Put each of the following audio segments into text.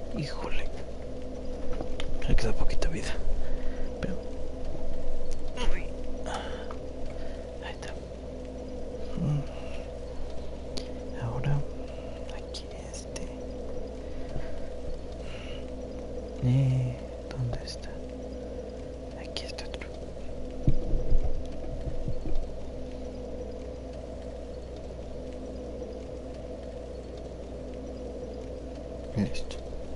Híjole. Me queda poquita vida. Pero... Uy. Ahí está. Ahora... Aquí ¿dónde está? Aquí está otro. Listo.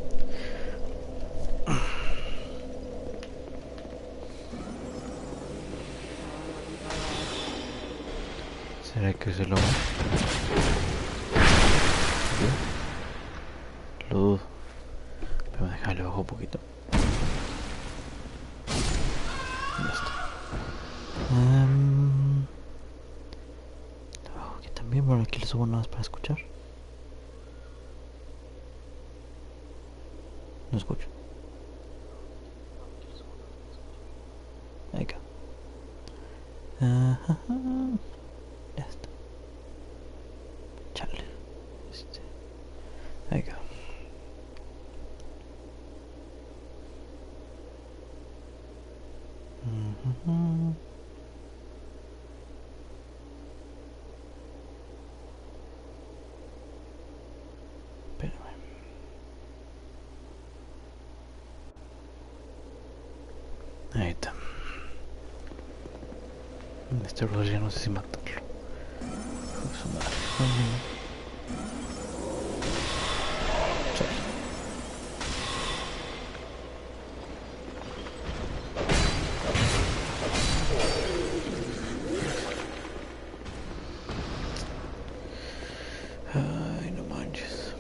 ¿Será que se lo va? Lo dudo. Pero déjale bajo un poquito. Listo. Abajo aquí también. Bueno, aquí le subo nada más para escuchar. No escucho. Ahí queda. Ajá. Ya está. Chale. Ahí queda. Espérame. Ahí está. Este brother ya no sé si matarlo. Su madre. Chale. Ay, no manches.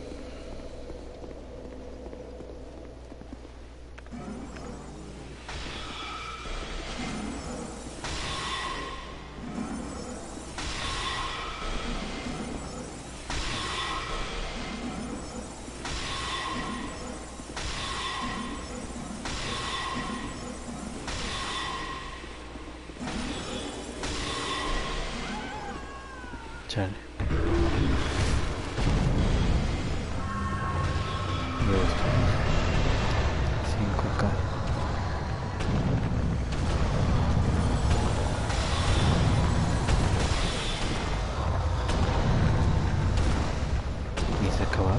Chale. Ya estamos. 5K. ¿Y se acaba?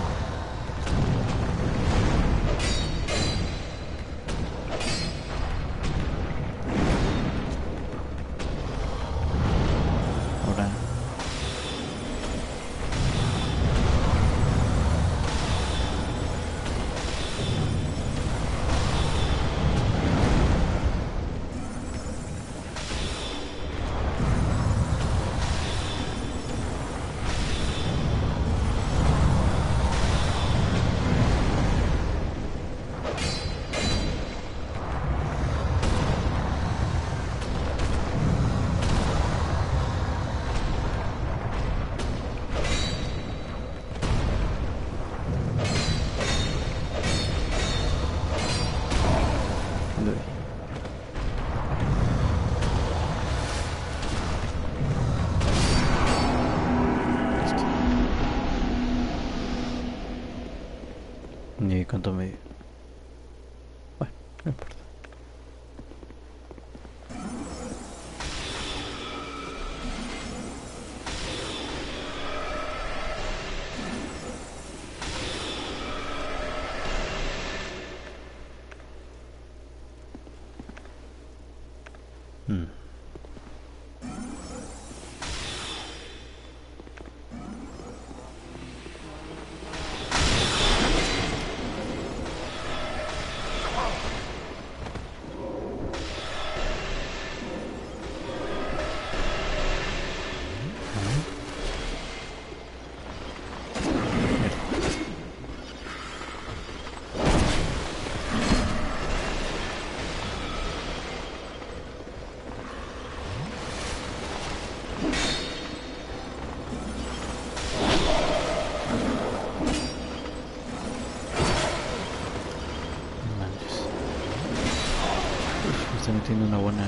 Ahora. ¿Y cuánto me dio? Bueno, no importa. Manches. Me está metiendo una buena.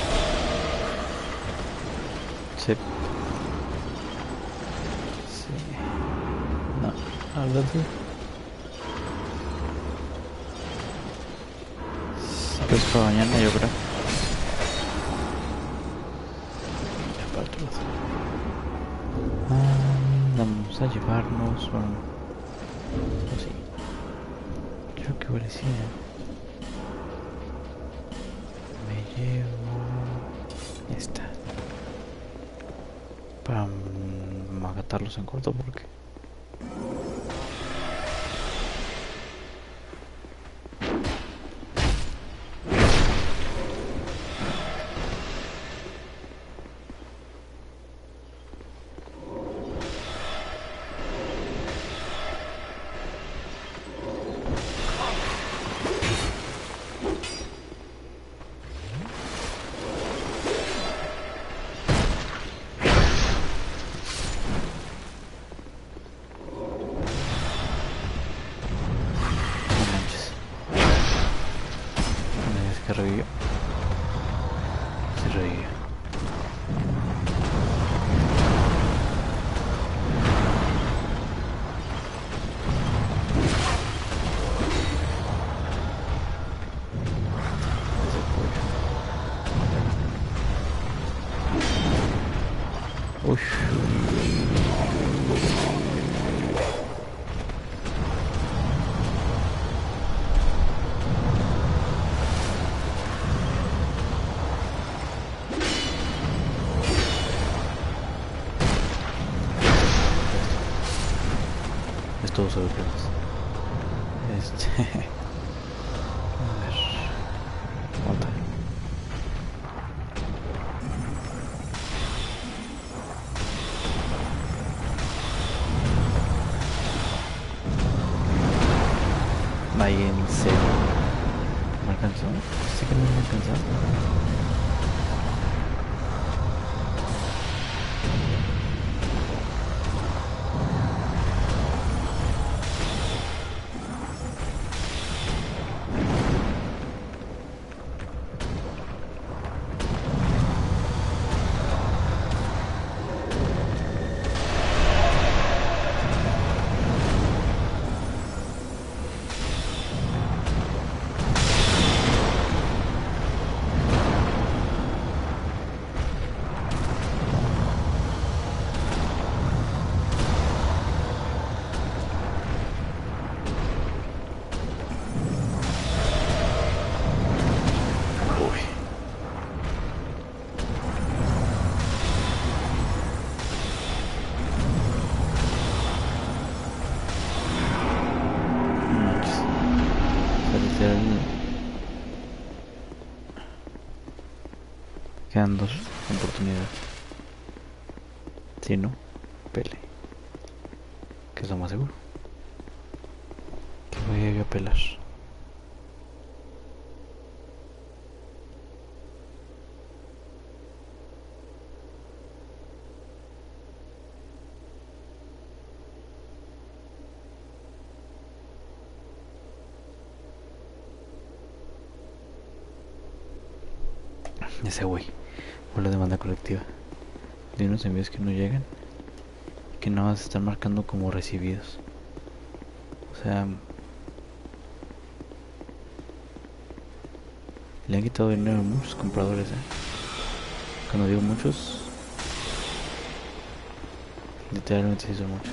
Sí. Sí. Háblate. Pues para mañana yo creo. Ya para tu lado. Vamos a llevarnos. Bueno, o sí. Creo que parecía. Me llevo esta. Para magatarlos en corto porque. Que revivió. Se revivió. Uy. Es todo sobre pruebas. A ver. Aguanta. Ahí en serio. ¿Me alcanzó? Sí que no me alcanzó. Quedan dos oportunidades. Si no, pele. Que es lo más seguro. Que voy a ir a pelar. Ese güey. Por la demanda colectiva. De unos envíos que no llegan. Que nada más están marcando como recibidos. O sea, le han quitado dinero a muchos compradores, Cuando digo muchos, literalmente sí son muchos.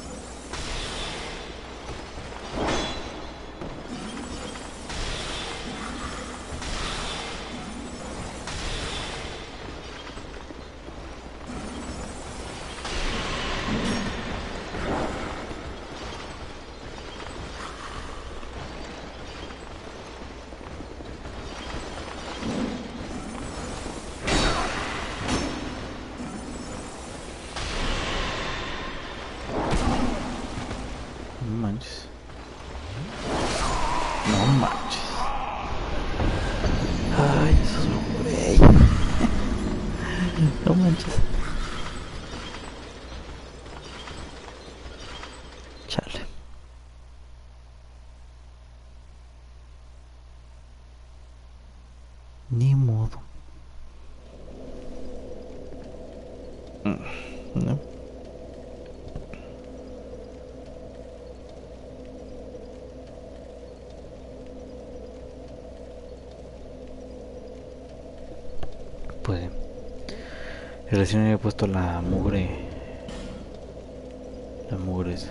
No manches. No manches. Ay, eso es un güey. No manches. Chale. Ni modo. No. Que recién había puesto la mugre. La mugre esa.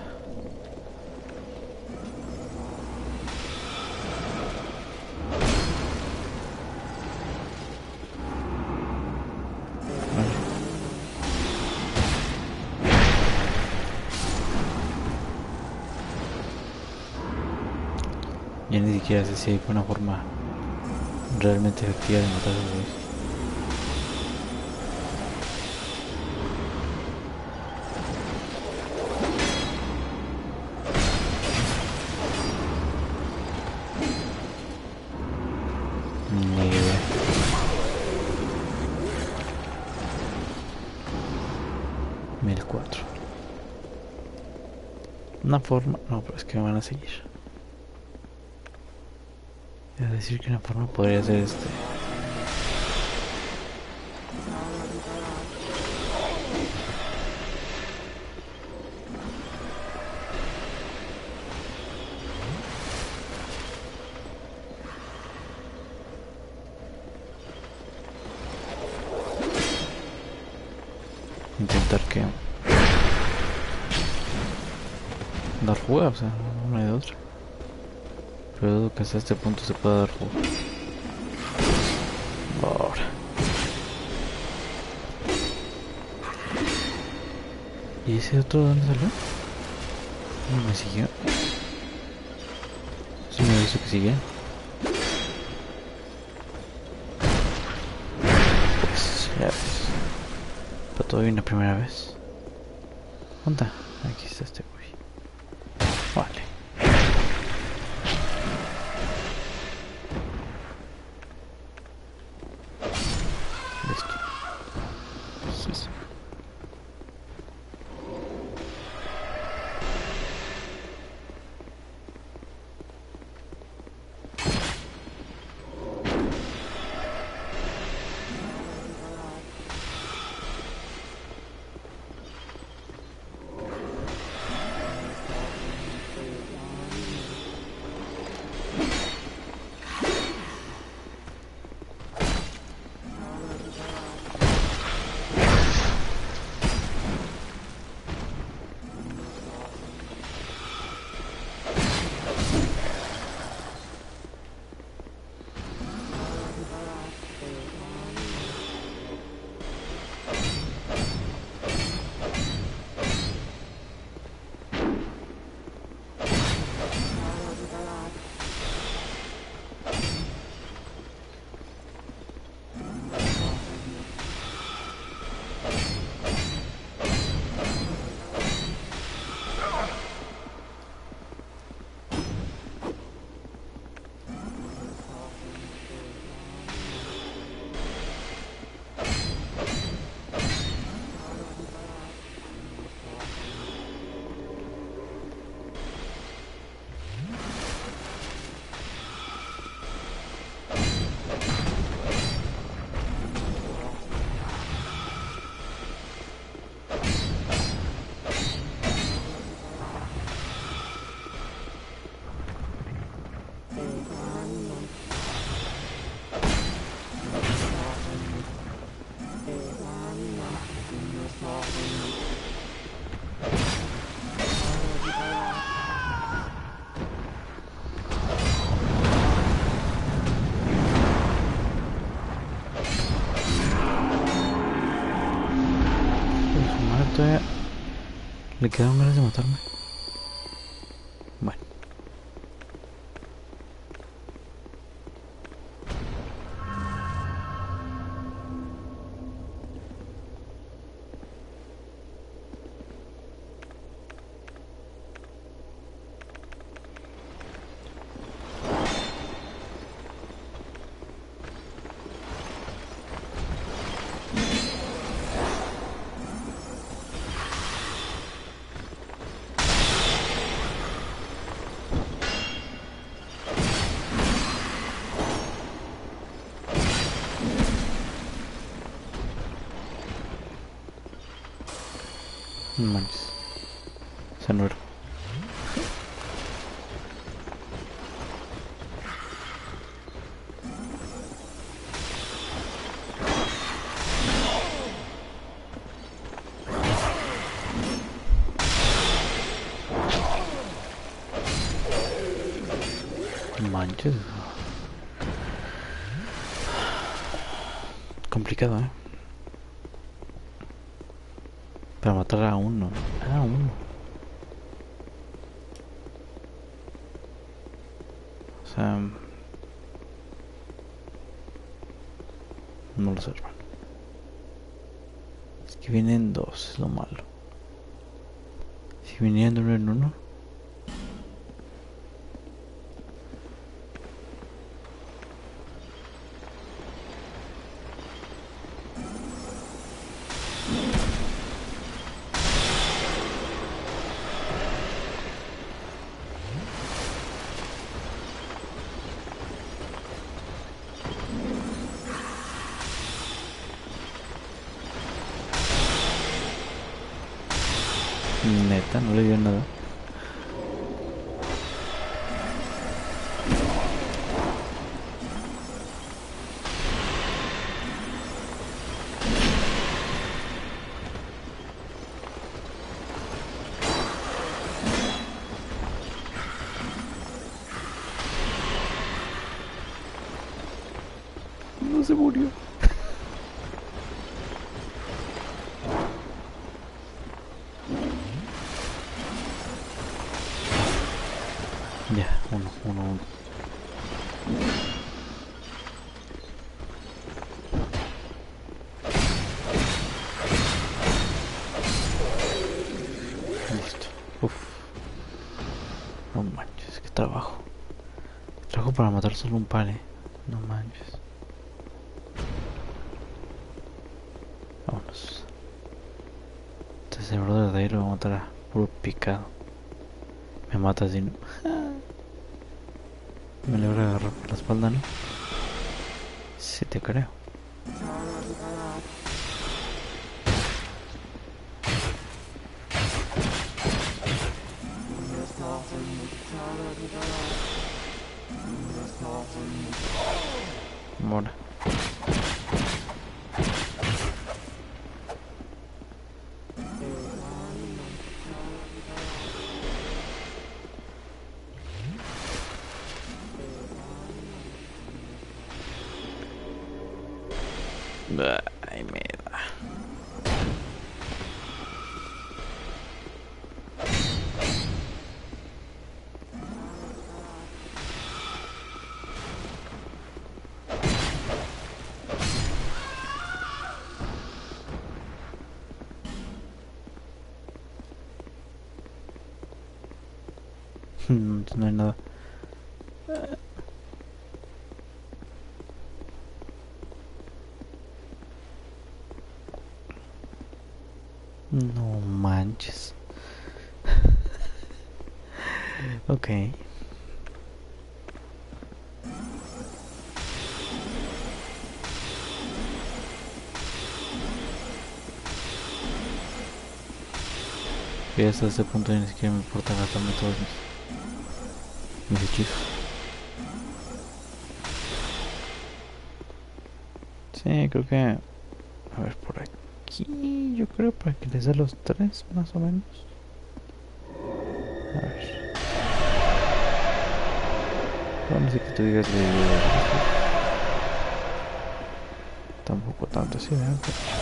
Ya ni siquiera sé si hay una forma realmente efectiva de matar a los güeyes. Ni idea. $1004. Una forma... No, pero es que me van a seguir. Es decir, que una forma podría ser este... Intentar que... dar fuga, o sea, no hay de otra. Pero dudo que hasta este punto se pueda dar fuga. Ahora. ¿Y ese otro de dónde salió? No me siguió. Sí me avisó que seguía. Pues ya ves. Pero todavía una primera vez. ¿Dónde? Aquí está este güey. Vale. Listo. Sí, sí. Todavía le quedaron ganas de matarme. Bueno. No manches. Se no era. manches. Complicado, ¿eh? Para matar a uno. A uno. O sea... No lo sé, hermano. Es que vienen dos, es lo malo. Si vinieran de uno en uno... Neta, no le dio nada. No se murió. Ya, uno. Listo. Uf. No manches, qué trabajo. Trabajo para matar solo un par, No manches. Vámonos. Este brother de ahí lo va a matar a puro picado. Me mata así, ¿no? Me logra agarrar por la espalda, ¿no? Sí te creo. Mora. Ay, me da. No hay nada. No manches. Ok. Y hasta ese punto ni siquiera me importa gastarme todos mis hechizos. Sí, creo que... A ver, por aquí... Yo creo para que les dé los tres, más o menos. A ver. Bueno, sí que tú digas de... Tampoco tanto así, ¿verdad?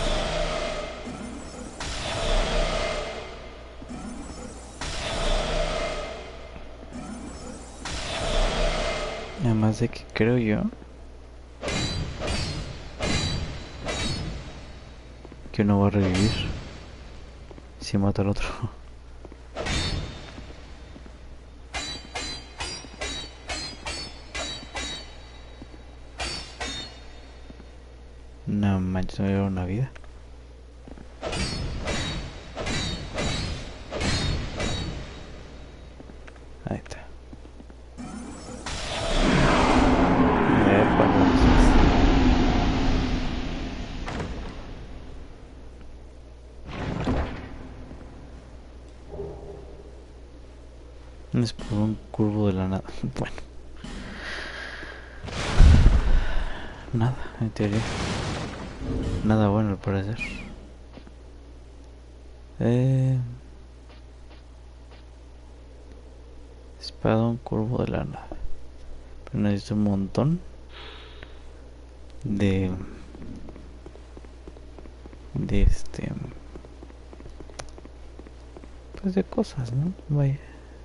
Además de que creo yo que uno va a revivir si mata al otro. No manches, me dio una vida. Ahí está. Es por un curvo de la nada. Bueno. Nada, en teoría. Nada bueno al parecer. Espadón curvo de la nada. Pero necesito un montón de... De pues de cosas, ¿no? Vaya.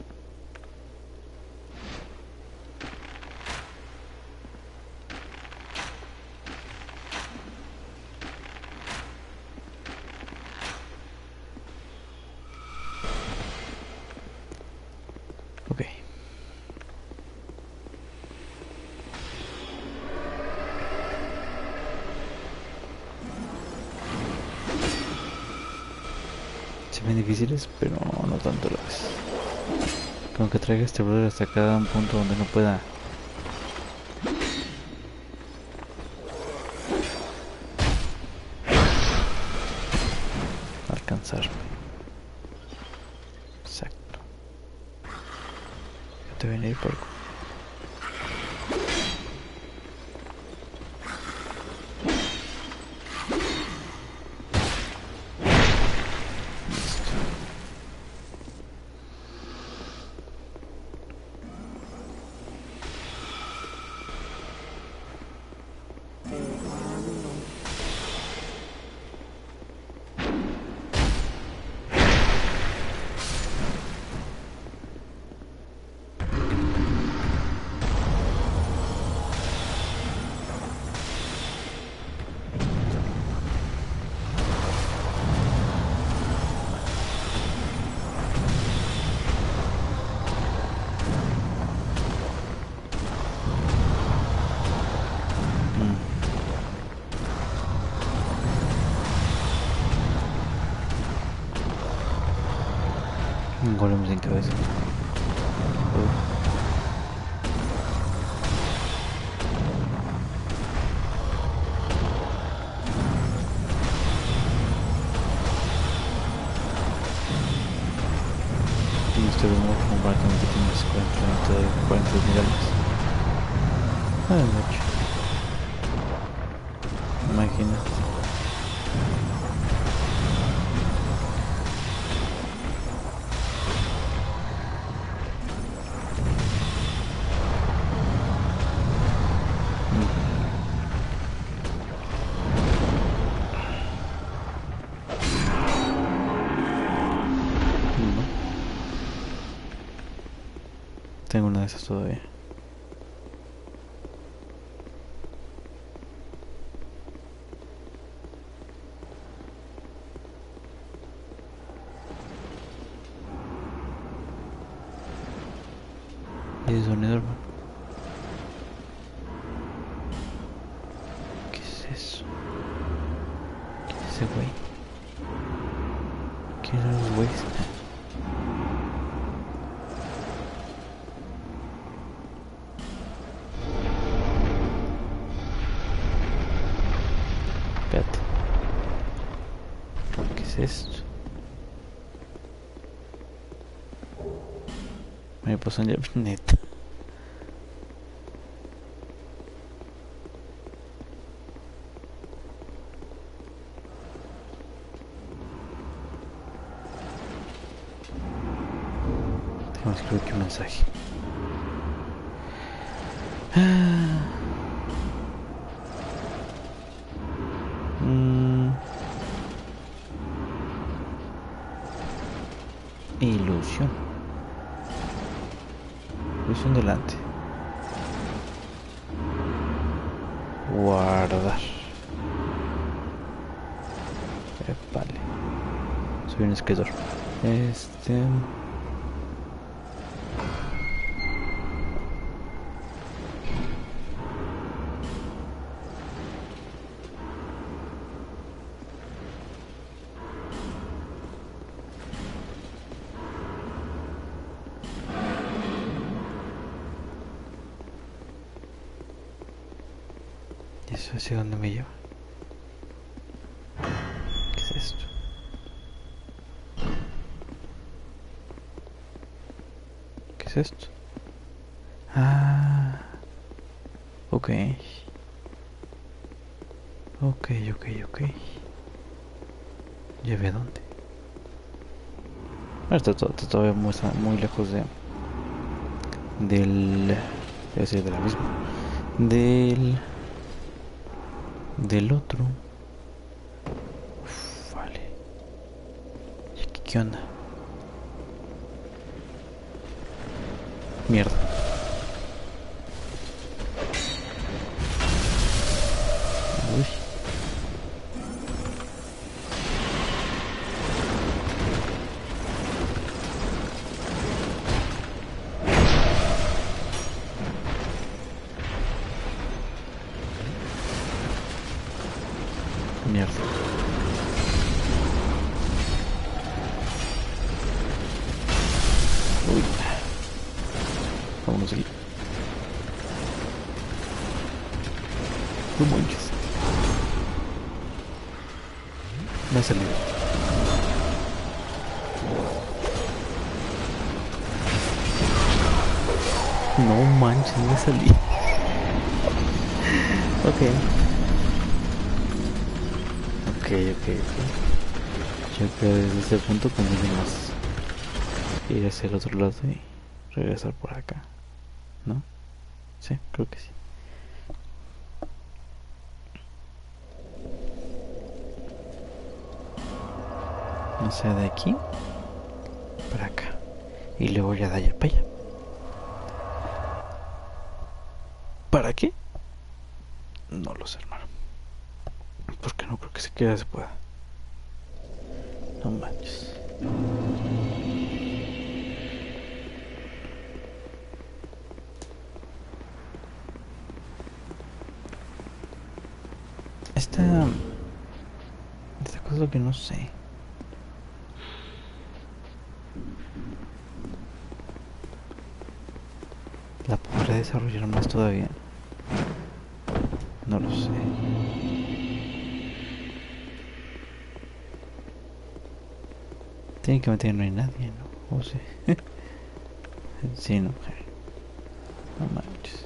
Ok. Se ven difíciles, pero no tanto a la vez. Como que traiga este brother hasta cada un punto donde no pueda alcanzarme. Exacto. Yo te voy a ir por... Un golem sin cabeza. Y estoy viendo como para que tienes 40 niveles. No es mucho. Imagínate. Tengo una de esas todavía. ¿Y ese sonido, hermano? ¿Qué es eso? ¿Qué es ese güey? ¿Quién son los güeyes? Espérate. ¿Qué es esto? Me pasó en neta. Déjame escribir aquí un mensaje. Ilusión. Ilusión delante. Guardar. Vale. Soy un escritor. ¿Y eso hacia dónde me lleva? ¿Qué es esto? ¿Qué es esto? Ah. Ok. Ok. ¿Llevé dónde? Está todavía muy lejos del Debe ser de la misma. Del... Del otro. Uf, vale. ¿Y aquí qué onda? Mierda. Uy. Mierda. Uy. Vámonos aquí. No manches. Me ha salido. No manches, me salí. Ok. Ok. Yo creo que desde ese punto conviene más ir hacia el otro lado y regresar por acá. ¿No? Sí, creo que sí. O sea, de aquí para acá. Y luego ya de allá para allá. ¿Para qué? No lo sé, hermano. Porque no creo que se quede se pueda. No manches. Esta cosa es lo que no sé. ¿La podré desarrollar más todavía? No lo sé. Técnicamente no hay nadie, ¿no? O sea. Sí, no. No manches.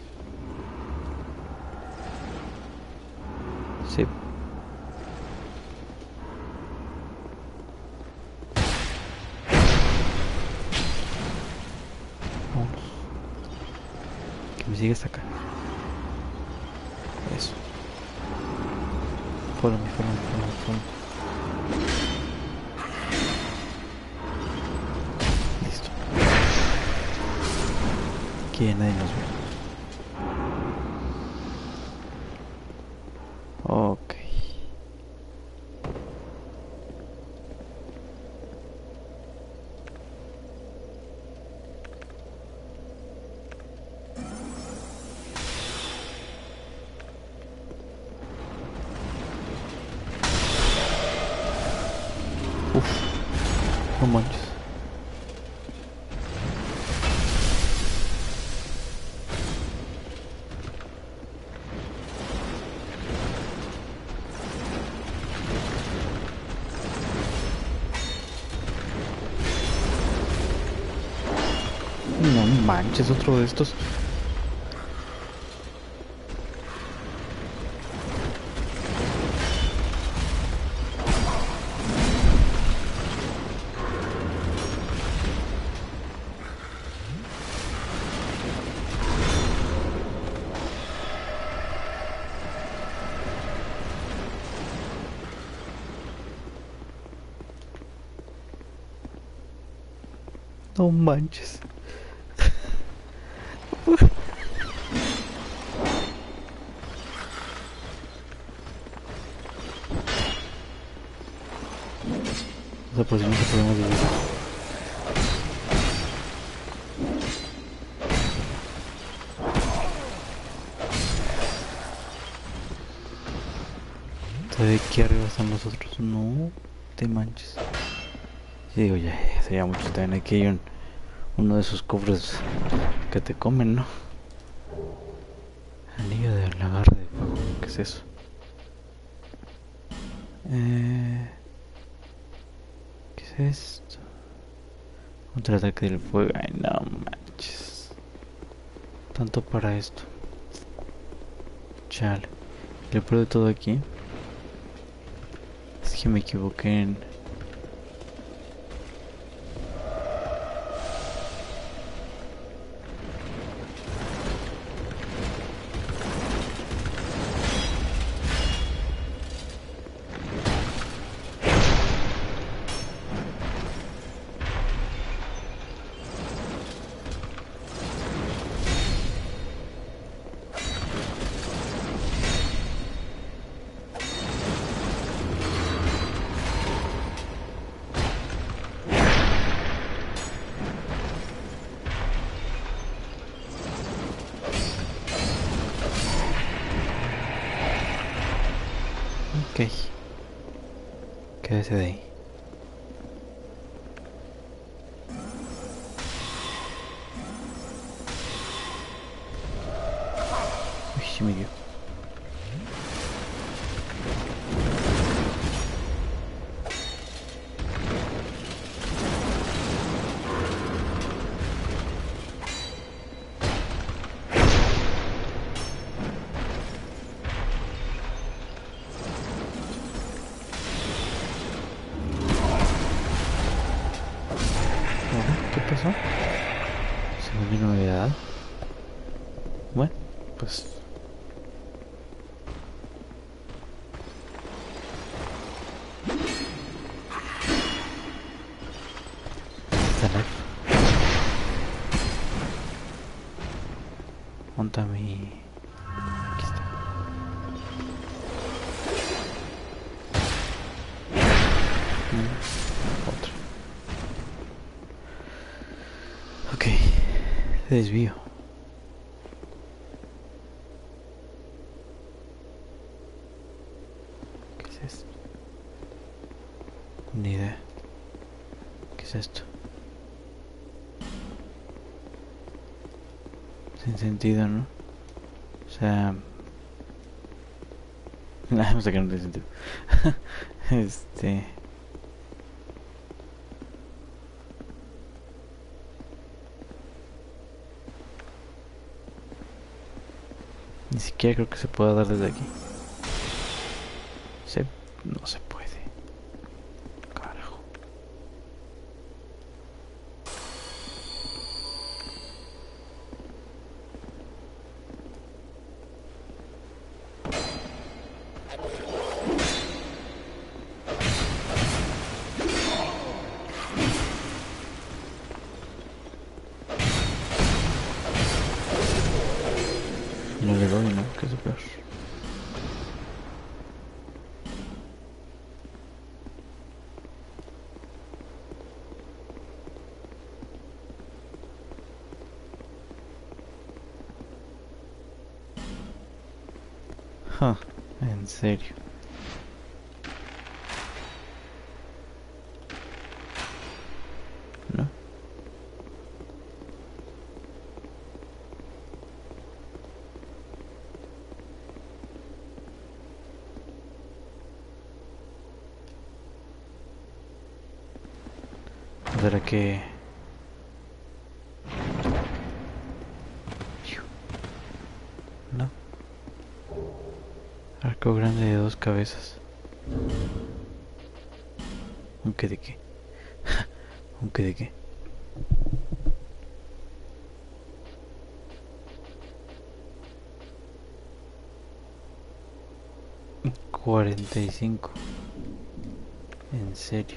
Sí. Vamos. Que me siga hasta acá. Eso. Follow me. Listo. Aquí nadie nos ve. Ok. Uf. No manches. No manches, otro de estos. No manches. O sea, por si no se podemos vivir. Todavía aquí arriba están los otros. No te manches. Y digo, ya sería mucho. También aquí hay uno de esos cofres que te comen, ¿no? Anillo de lagarde de fuego. ¿Qué es eso? ¿Qué es esto? Otro ataque del fuego. Ay, no manches. Tanto para esto. Chale. Lo peor de todo aquí es que me equivoqué en... Ok. Quédese de ahí. Uy, sí me dio. ¿Qué pasó? Se me vino novedad. Bueno, pues... Está live. Monta mi... Aquí está. Otro. Ok. Desvío. ¿Qué es esto? Ni idea. ¿Qué es esto? Sin sentido, ¿no? O sea... No sé que no tiene sentido. Este... Ni siquiera creo que se pueda dar desde aquí. No se puede. Carajo. No le doy, ¿no? Que es lo peor. Huh, en serio. ¿No? ¿Será que...? No. Arco grande de 2 cabezas. ¿Aunque de qué? ¿Aunque de qué? $45. En serio.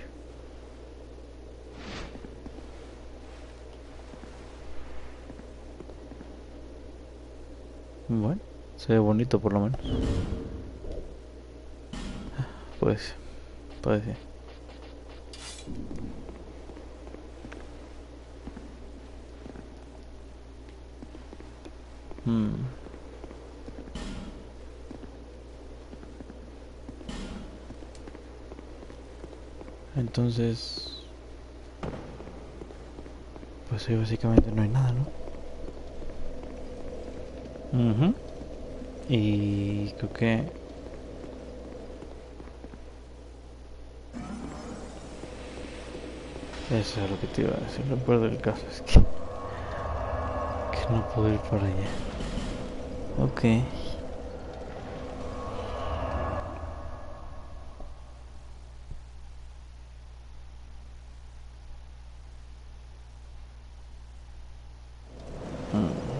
Bueno, se ve bonito por lo menos. Pues, puede ser. Hmm. Entonces, pues ahí básicamente no hay nada, ¿no? Ujú. Y creo que... Eso es lo que te iba a decir. Lo peor del caso es que no puedo ir para allá. Ok. Mm.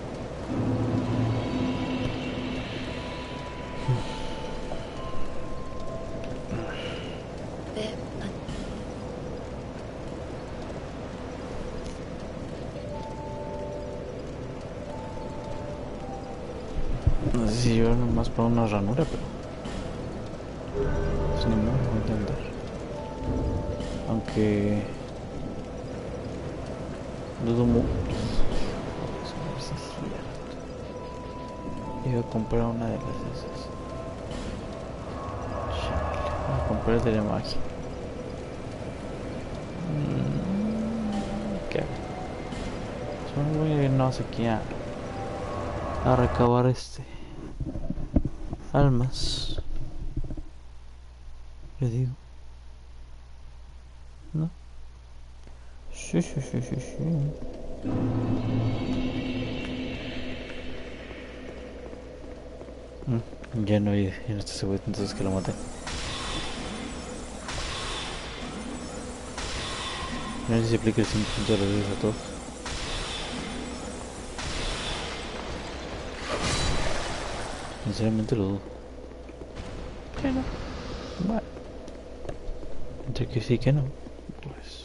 No sé si yo nomás para una ranura, pero... Pues ni modo, voy a intentar. Aunque... Dudo mucho. A ver si es cierto. Iba a comprar una de las esas. comprar de la magia. ¿Qué hago? Solo voy a irnos aquí a recabar almas. Le digo. ¿No? Sí, sí, sí, sí, sí. Ya no hay en este seguro, entonces que lo maté. No sé si se aplica el 100% de las veces a todos. Sinceramente lo dudo. Bueno, bueno. Entre que sí que no. Pues...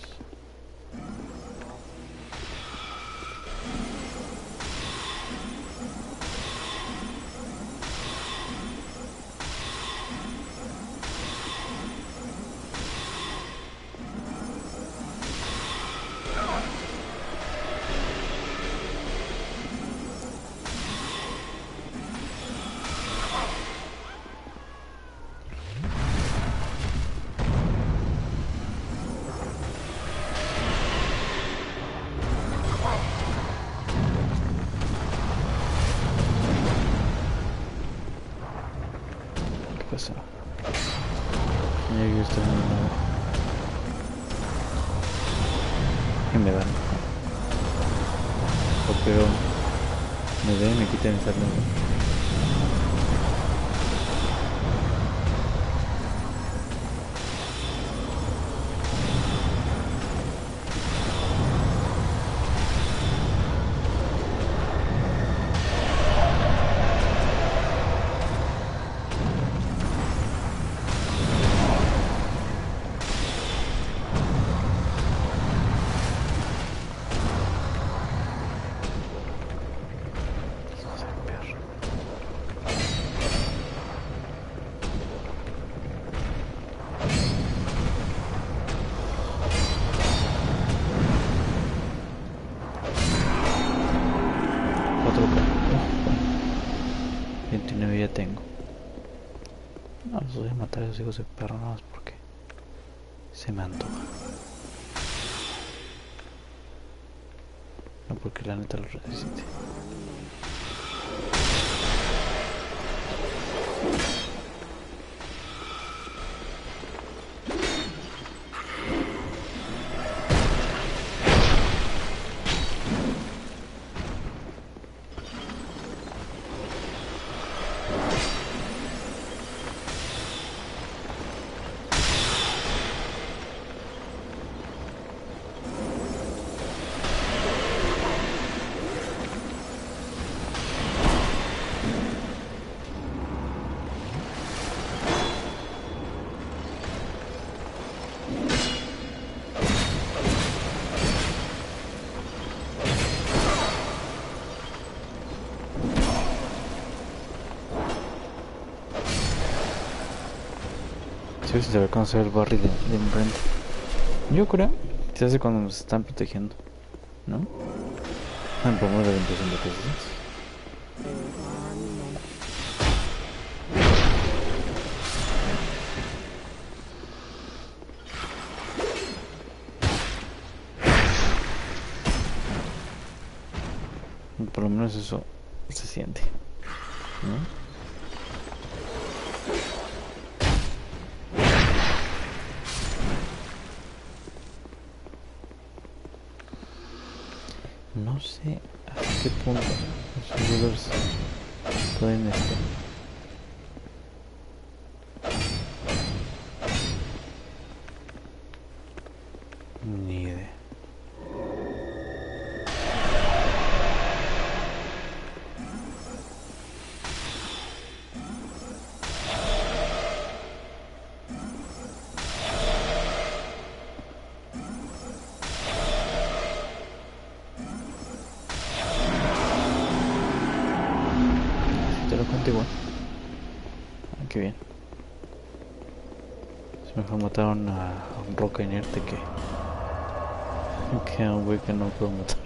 ¿Qué pasa? Ya que estoy en una... ¿Qué me dan? Pero me ven y me quitan esa arma. Otro K. 29 ya tengo. No, los voy a matar a esos hijos de perro nada más porque se me antoja. No porque la neta los necesite. Sí, si se ve cómo se ve el barrio de enfrente. Yo creo que se hace cuando nos están protegiendo, ¿no? Por lo menos la impresión de que es. Por lo menos eso se siente, ¿no? No sé hasta qué punto los servidores pueden ni idea. Te lo cuento igual. Ah, qué bien. Es mejor matar a un roca inerte que a un güey que no puedo matar.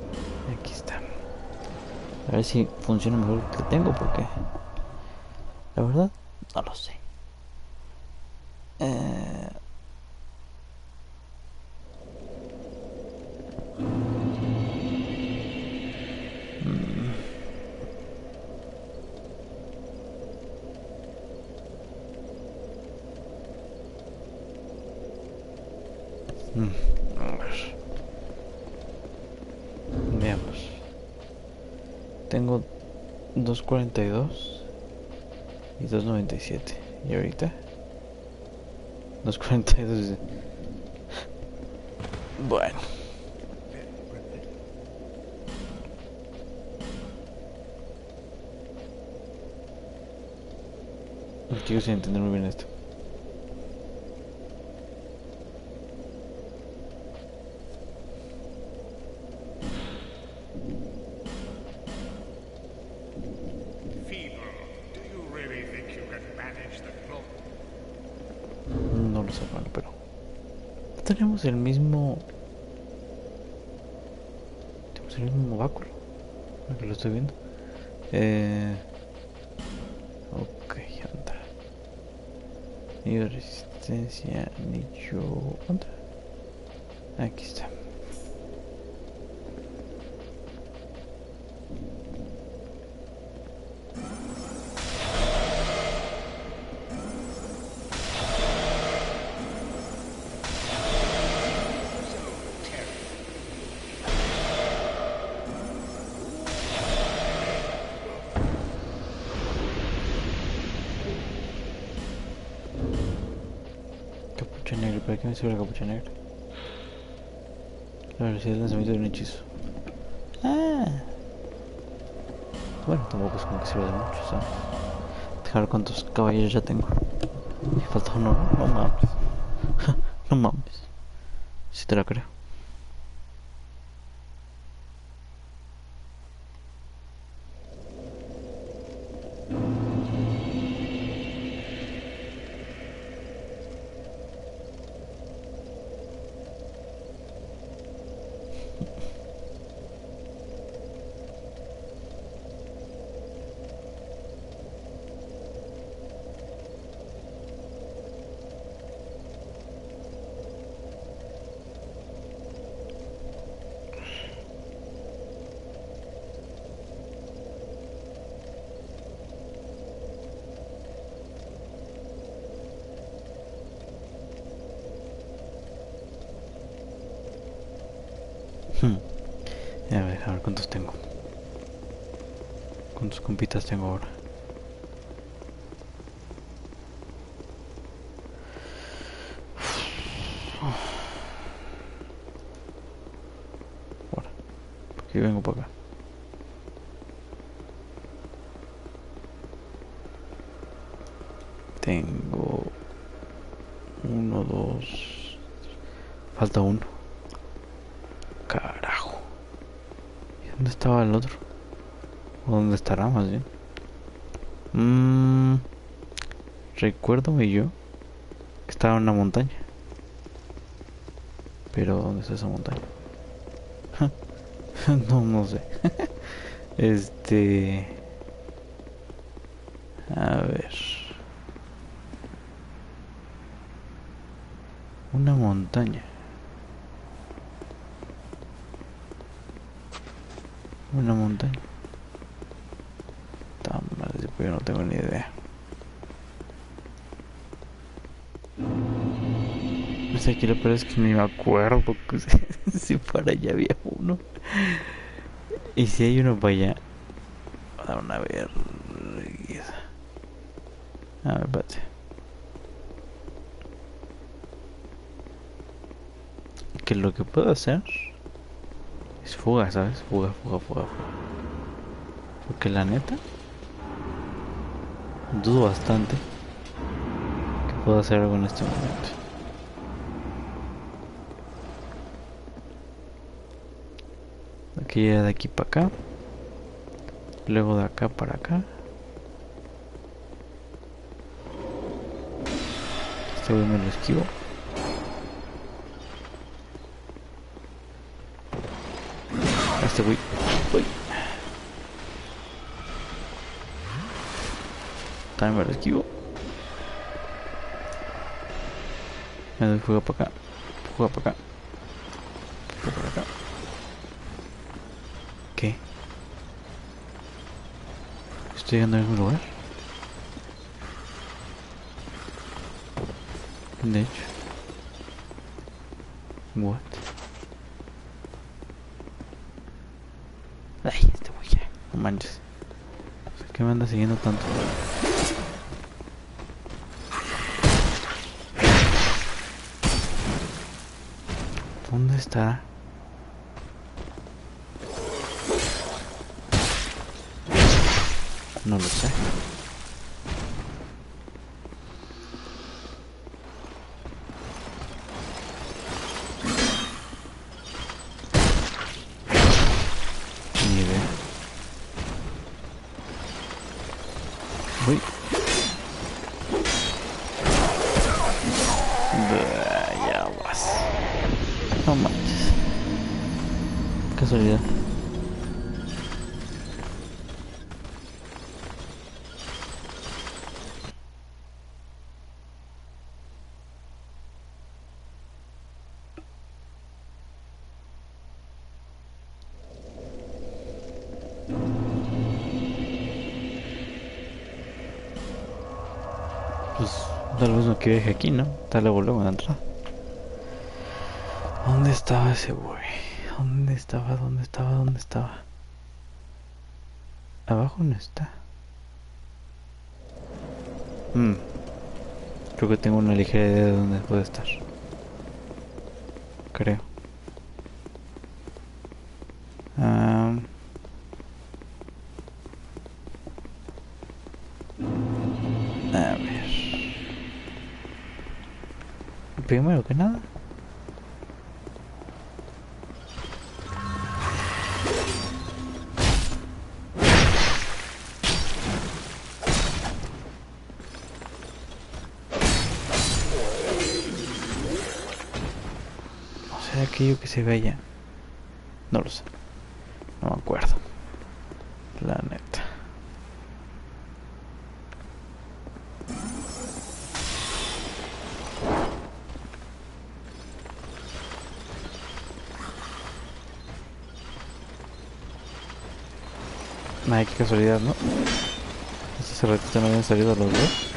Aquí está. A ver si funciona mejor que tengo porque La verdad, no lo sé. Mm, a ver, veamos. Tengo 2.42 y 2.97. ¿Y ahorita? 2.42. Bueno, sigo sin entender muy bien esto. No lo sé, bueno, pero tenemos el mismo. Tenemos el mismo báculo. Aquí lo estoy viendo. Ok, anda. Ni resistencia, ni yo. ¿Dónde? Aquí está. Capucha negra. ¿Para qué me sirve la capucha negra? La velocidad de lanzamiento de un hechizo. Ah. Bueno, tampoco es como que sirva de mucho, ¿sabes? Dejar cuántos caballeros ya tengo. Me falta uno, no mames. No mames. Si te la creo. Hmm. A ver cuántos tengo. ¿Cuántos compitas tengo ahora? Ahora, porque vengo para acá. Tengo uno, dos. Falta uno. Carajo. ¿Y dónde estaba el otro? ¿O dónde estará más bien? Recuérdame yo que estaba en una montaña. Pero ¿dónde está esa montaña? No, no sé. Este... A ver... Una montaña. Una montaña. Tan mal, yo no tengo ni idea. Pues aquí lo peor es que ni me acuerdo porque si para allá había uno. Y si hay uno para allá. A dar una vergüenza. A ver, espérate. Que lo que puedo hacer es fuga, ¿sabes? Fuga, fuga, fuga, fuga. Porque la neta, dudo bastante que pueda hacer algo en este momento. Aquí ya de aquí para acá. Luego de acá para acá. Este güey me lo esquivo. Este güey. Uy. También me lo esquivo. Me doy fuga para acá. Fuga para acá. Fuga para acá. ¿Qué? ¿Estoy llegando al mismo lugar? De hecho. What? Ay, este güey ya. No manches. ¿Por qué me anda siguiendo tanto? ¿Dónde está? No lo sé. Ni idea. Uy. Ya vas. No manches. Casualidad. Pues tal vez no quiere deje aquí, ¿no? Tal vez luego en la entrada. ¿Dónde estaba ese güey? ¿Dónde estaba? ¿Dónde estaba? ¿Dónde estaba? Abajo no está. Creo que tengo una ligera idea de dónde puede estar. Creo. A ver. Primero que nada. O sea, aquello que se ve allá. No lo sé. No me acuerdo. La neta. Ay, qué casualidad, ¿no? Hace ratito no habían salido los dos.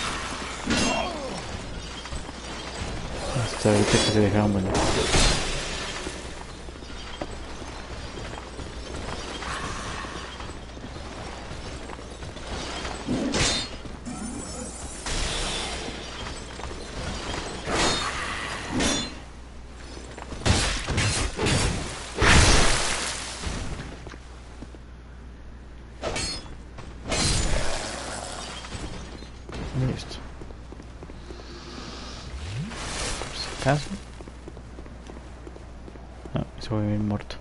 Hasta ahorita que se dejaron venir. Listo. Por si acaso. No, se voy bien muerto.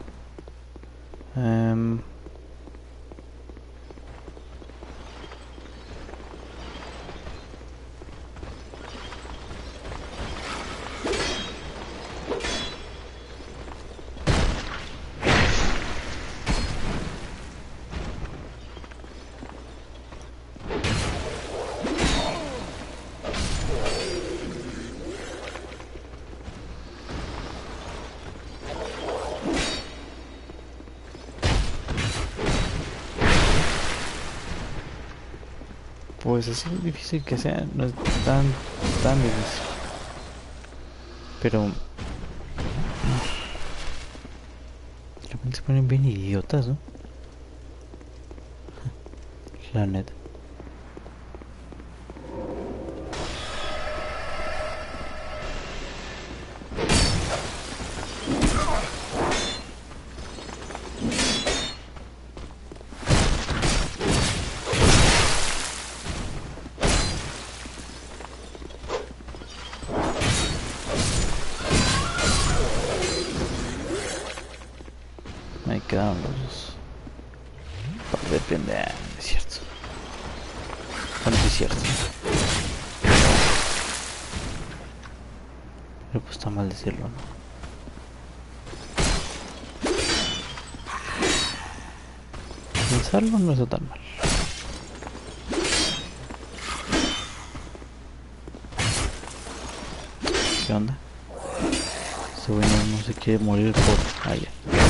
Pues así es difícil que sea, no es tan difícil. Pero de repente se ponen bien idiotas, ¿no? La neta. Ahí quedaron los dos. Depende, es cierto. Bueno, sí es cierto. Pero pues está mal decirlo, ¿no? Pensarlo no está tan mal. ¿Qué onda? Este güey no se quiere morir por allá.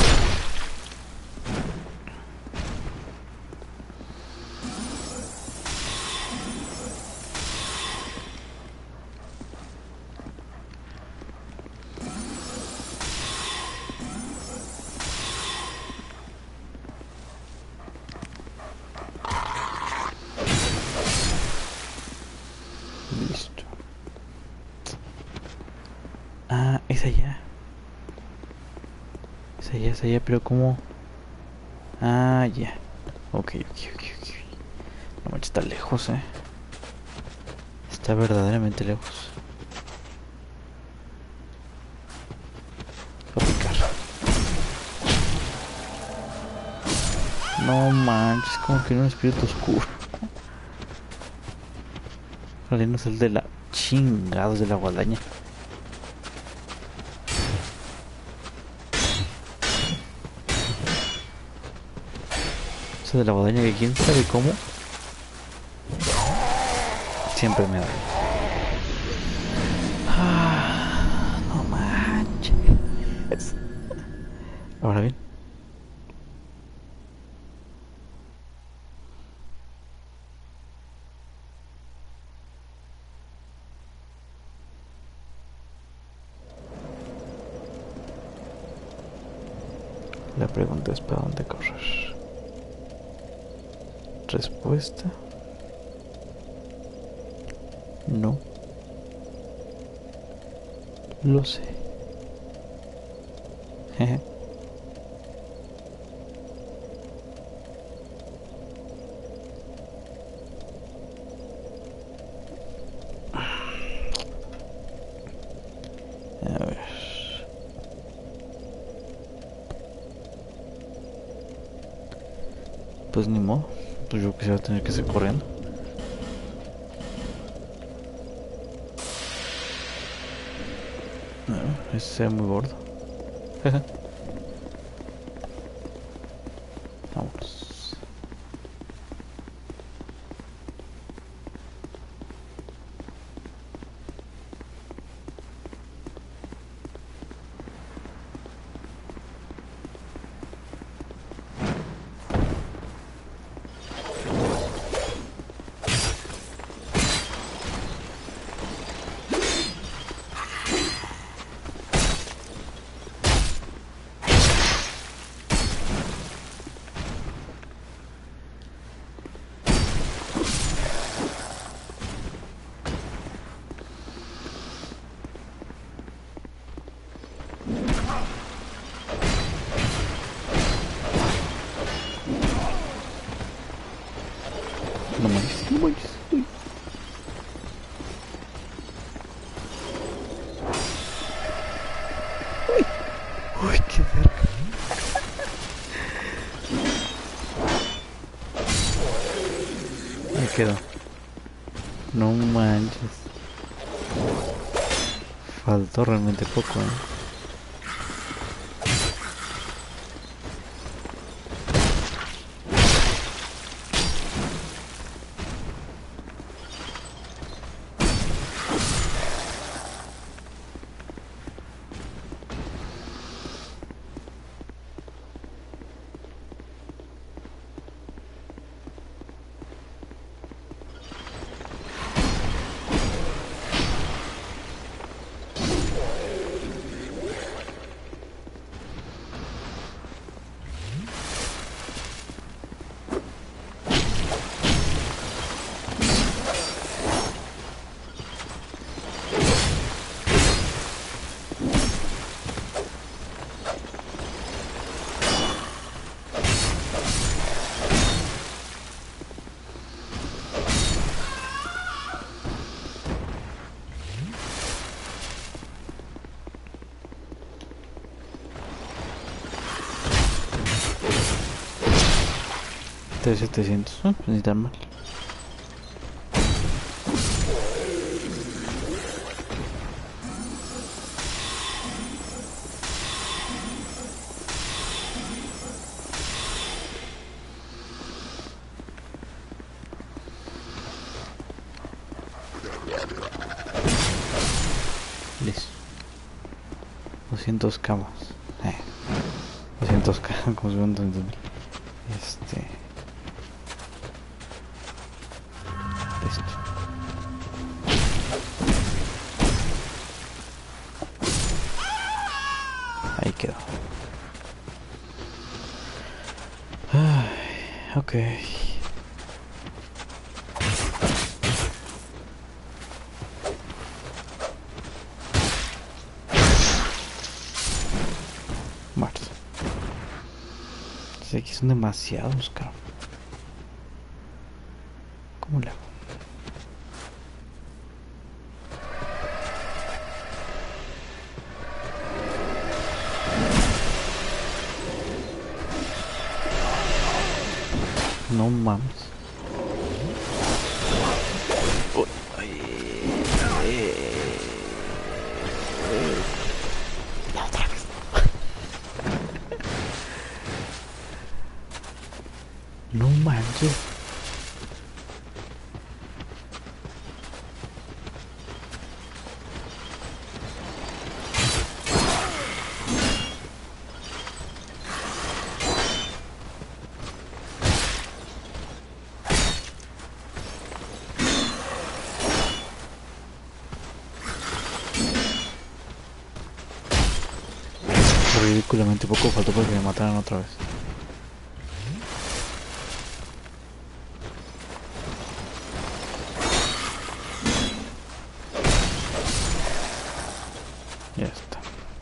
Listo. Ah, es allá. Es allá, pero ¿cómo? Ah, ya. Ok. No manches, está lejos, Está verdaderamente lejos. Va a picar. No manches, como que un espíritu oscuro. Ojalá no es el de la chingados de la guadaña. Eso de la guadaña que quién sabe cómo siempre me da. Ah, no manches. Ahora bien. La pregunta es para dónde correr. Respuesta: no lo sé. A ver. Pues ni modo. Pues yo quisiera tener que seguir corriendo. Ese se ve muy gordo. Vamos. No manches, no manches. Uy. Uy, qué cerca. Me quedo. No manches. Faltó realmente poco, $700, pues ni tan mal. Listo. 200 camas. 200 camas, como si fueran 200.000. Listo. Ahí quedó. Ay, ok. Marzo. Aquí son demasiados, cabrón. ¿Cómo le hago? No mames. Uy, la otra vez. No manches. Ridículamente poco faltó para que me mataran otra vez. Ya está.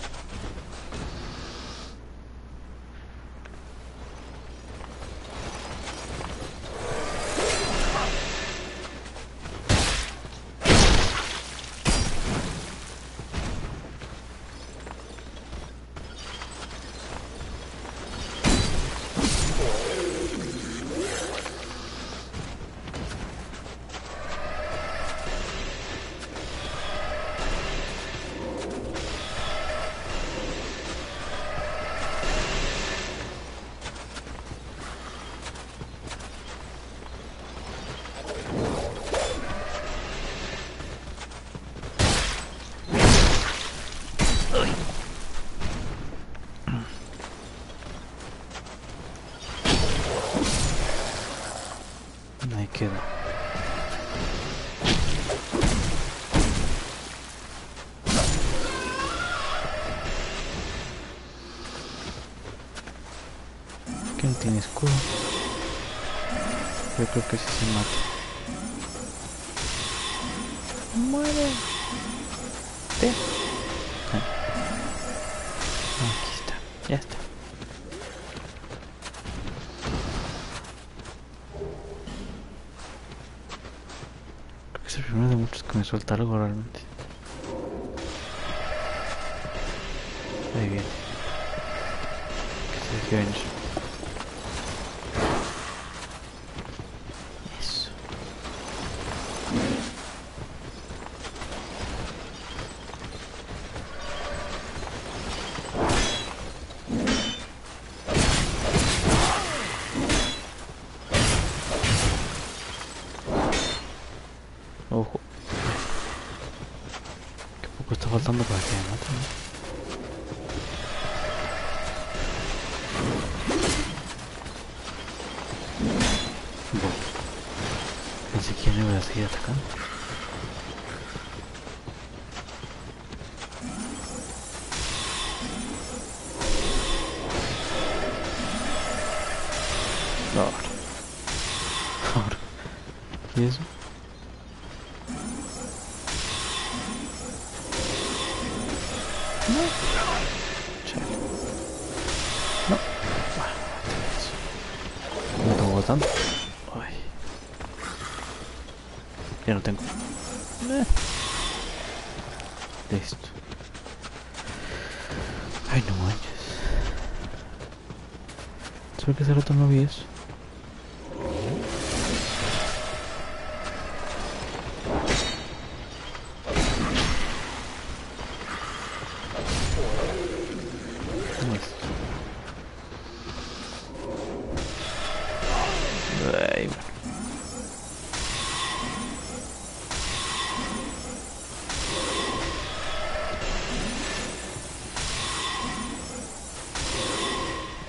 Ahí quedó. ¿Qué no tiene escudo? Yo creo que sí se mata. ¡Muere! Aquí está, ya está. Creo que es el primero de muchos que me suelta algo realmente. Ahí viene. Que se venir. Eso. Ojo. Qué poco está faltando para que me maten, ¿no? Bueno, pensé que ya no iba a seguir atacando. Ahora. ¿Y eso? No. Chale. No. No tengo bastante. Ay. Ya no tengo. Listo. Ay, no manches. ¿Sabes que hace rato no vi eso? Ay, bueno.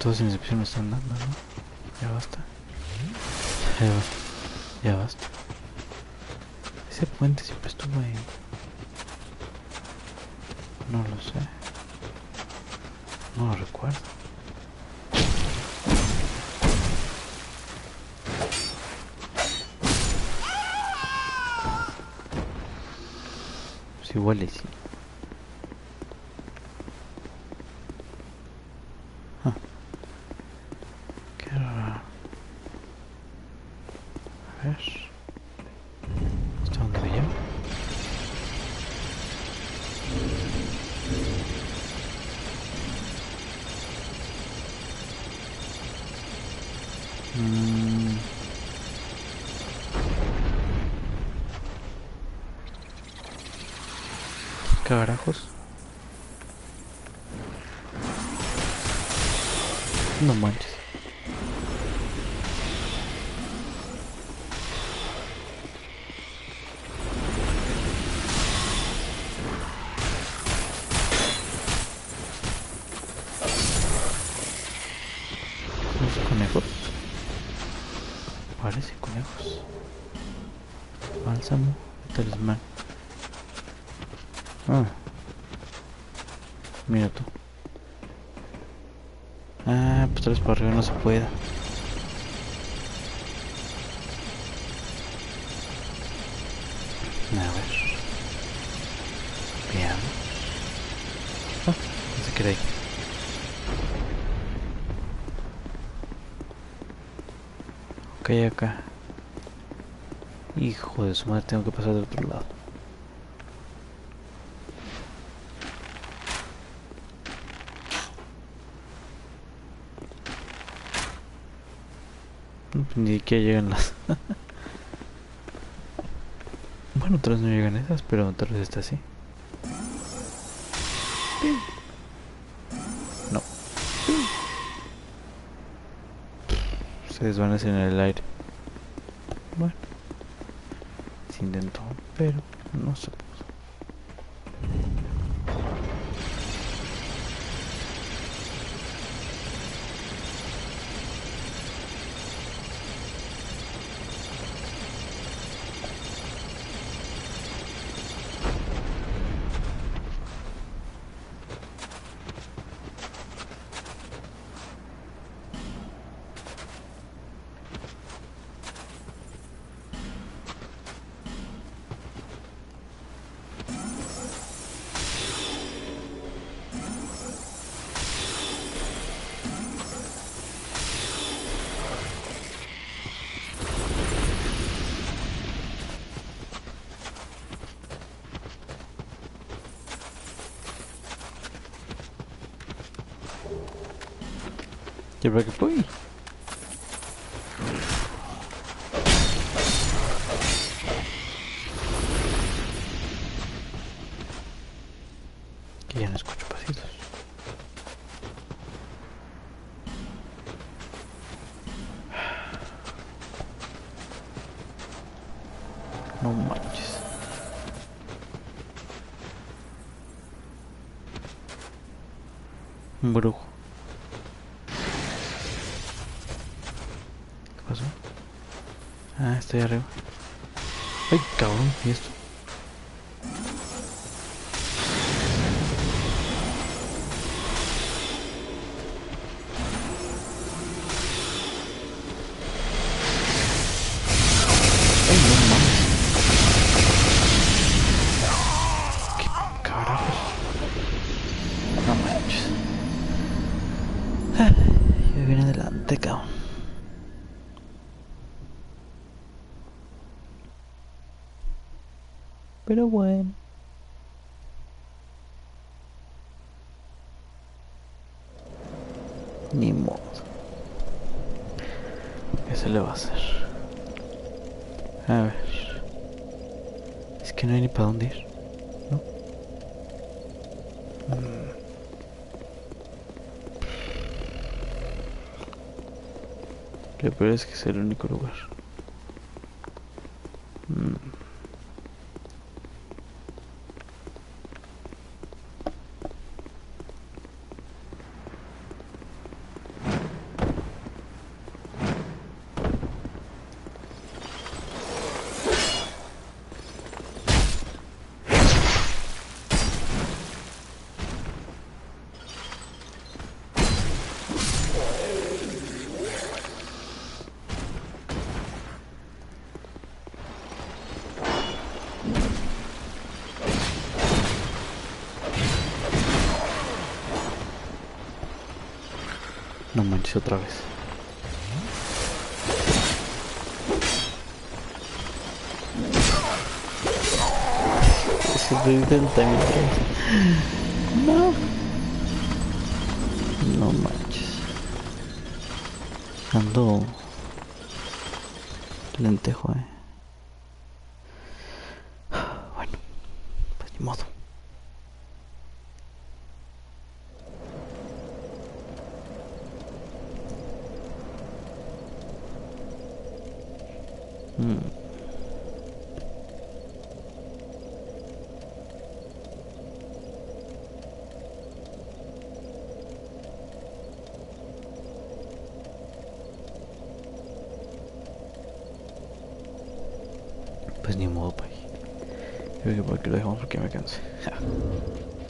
Todos en excepción me están dando, ¿no? Ya basta. Ya basta. Ya basta. Ese puente siempre estuvo ahí. No lo sé. No lo recuerdo. Pues igual y sí. Ah, qué raro. A ver. ¿Hasta dónde me lleva? ¿Qué carajos? No manches. ¿Los conejos? Parece conejos. Bálsamo, talismán. Ah, mira tú. Ah, pues tal vez para arriba no se pueda. A ver. Veamos. Ah, no se queda ahí. Ok, acá. Hijo de su madre, tengo que pasar del otro lado. Ni siquiera llegan las... Bueno, otras no llegan esas, pero tal vez esta sí. No. Se desvanecen en el aire. Bueno, se intentó, pero no se pudo. ¿Y para qué fui? Que ya no escucho pasitos. No manches. Un brujo. ¿Qué pasó? Ah, estoy arriba. Ay, cabrón, ¿y esto? Ay, no mames. ¿Qué carajos? No manches. Ya viene adelante, cabrón. Pero bueno. Ni modo. ¿Qué se le va a hacer? A ver. Es que no hay ni para dónde ir, ¿no? Lo peor es que es el único lugar. No manches otra vez. Se dice el timing 3. No. No manches. Ando lentejo, Bueno, pues ni modo. Pues ni modo, pues. Creo que por aquí lo dejamos porque me cansé.